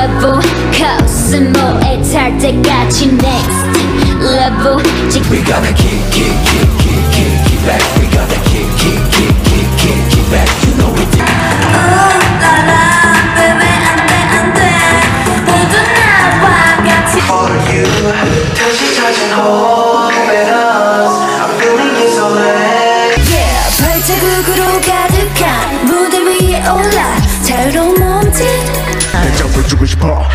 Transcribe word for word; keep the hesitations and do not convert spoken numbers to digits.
level 코스모에 탈 때까지 next level We gotta kick, kick, kick, kick, kick, kick back. We gotta kick, kick, kick, kick, kick, kick back. You know we did. Oh la la, baby 안돼 안돼 모두 나와 같이 For you 다시 찾은 hope in us. I'm feeling it so late. Yeah, 발자국으로 가득한 무대 위에 올라 자유로운 몸짓 내 점을 주고 싶어